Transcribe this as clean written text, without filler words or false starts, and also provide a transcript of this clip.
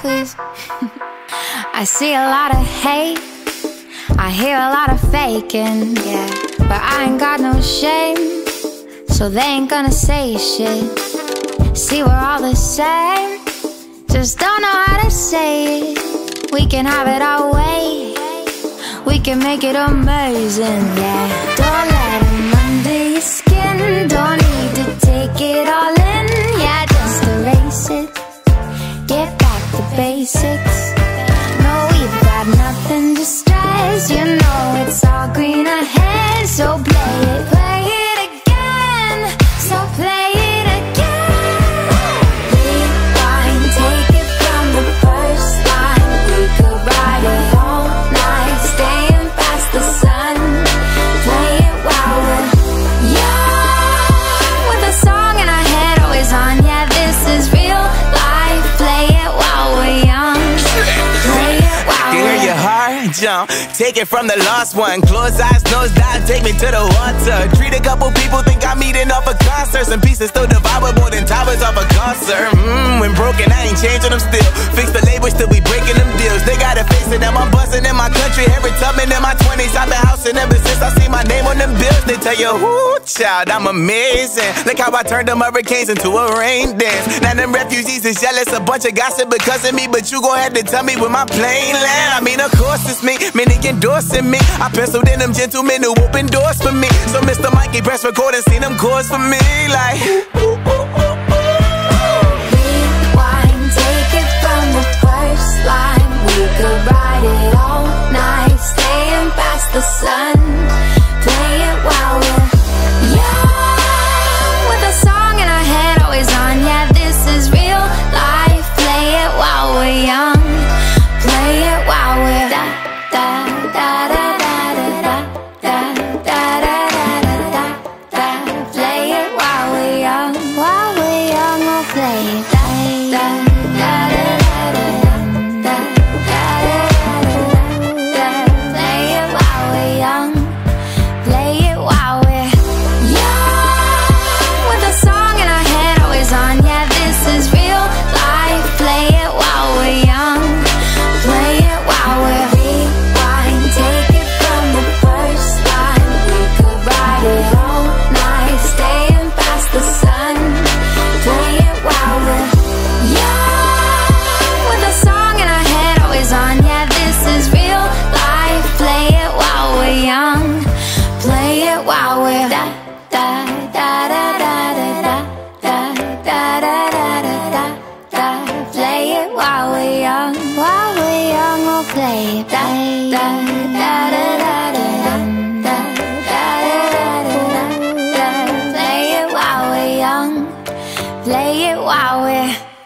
please. I see a lot of hate, I hear a lot of faking, yeah. But I ain't got no shame, so they ain't gonna say shit. See, we're all the same, just don't know how to say it. We can have it our way, we can make it amazing, yeah. Don't let them under your skin, don't need to take it all in, yeah. Just erase it, get back to basics. No, we've got nothing to stress, you know it's all green ahead. So play it again, so play it again. Rewind, take it from the first line. We could ride it all night, staying past the sun. Play it while we're young, with a song in our head always on, yeah. This is real life, play it while we're young. Play it while we're hear your heart jump, take it from the lost one. Close eyes, nose dive, take me to the water. Treat a couple people, think I'm eating off a concert. Some pieces still devour more than towers off a concert. When broken, I ain't changing them still. Fix the label, still be breaking them deals. They gotta face it, I'm busting in my country. Every time in my 20s, I've been housing ever since I see my name on them bills. They tell you, whoo, child, I'm amazing. Look how I turned them hurricanes into a rain dance. Now them refugees is jealous, a bunch of gossip because of me. But you gon' have to tell me when my plane land. I mean, of course it's me, many endorsing me. I penciled in them gentlemen who open doors for me. So Mr. Mikey, press record and see them chords for me. Like, rewind, take it from the first line. We could ride it all night, staying past the sun. Play it while we're young, with a song in our head always on, yeah. This is real life, play it while we're young. Play it while we're da da da da da da da da da da da. Play it while we're young, we'll play it da da da da da da da da. Play it while we're young, play it while we're young, with a song in our head always on, yeah. This is real life, play it while we're young. Play it while we're rewind, take it from the first line. We could ride it all night, staying past the sun. Play it while we're young, with a song in our head always on, yeah. This is real life, play it while we're young. Play it while we're da da da da da da da da da da da. Play it while we're young, we'll play it da da da da da da da da. Play it while we're young, play it while we're